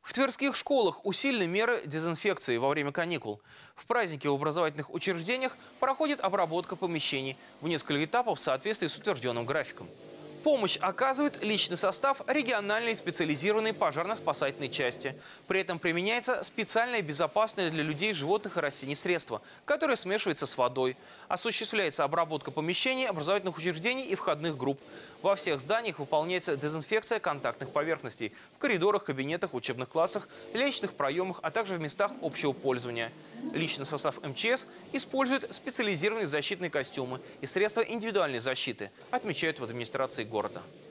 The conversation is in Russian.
В тверских школах усилены меры дезинфекции во время каникул. В праздники в образовательных учреждениях проходит обработка помещений в несколько этапов в соответствии с утвержденным графиком. Помощь оказывает личный состав региональной специализированной пожарно-спасательной части. При этом применяется специальное безопасное для людей, животных и растений средство, которое смешивается с водой. Осуществляется обработка помещений, образовательных учреждений и входных групп. Во всех зданиях выполняется дезинфекция контактных поверхностей в коридорах, кабинетах, учебных классах, лестничных проемах, а также в местах общего пользования. Личный состав МЧС использует специализированные защитные костюмы и средства индивидуальной защиты, отмечают в администрации города.